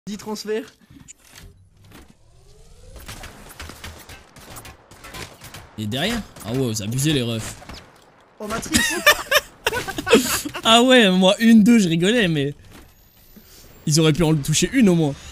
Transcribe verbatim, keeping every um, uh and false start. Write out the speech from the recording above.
dix transferts. Et derrière? Ah ouais, vous abusez les refs. Oh Matrice. Ah ouais, moi une, deux, je rigolais, mais... Ils auraient pu en toucher une au moins.